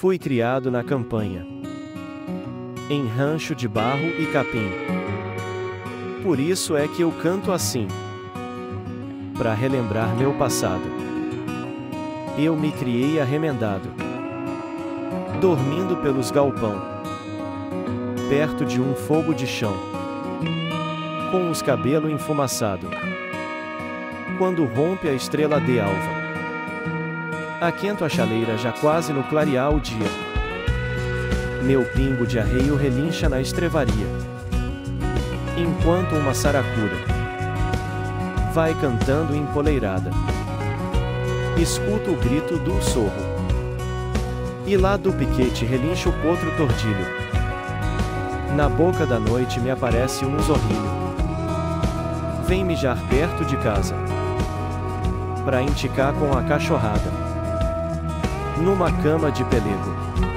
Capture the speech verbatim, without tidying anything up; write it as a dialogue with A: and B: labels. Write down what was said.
A: Fui criado na campanha, em rancho de barro e capim. Por isso é que eu canto assim, para relembrar meu passado. Eu me criei arremendado, dormindo pelos galpão, perto de um fogo de chão, com os cabelos enfumaçado. Quando rompe a estrela de alva, aquento a chaleira já quase no clarear o dia. Meu pingo de arreio relincha na estrevaria, enquanto uma saracura vai cantando empoleirada. Escuto o grito do sorro, e lá do piquete relincha o potro tordilho. Na boca da noite me aparece um zorrilho, vem mijar perto de casa, pra enticar com a cachorrada, numa cama de pelego.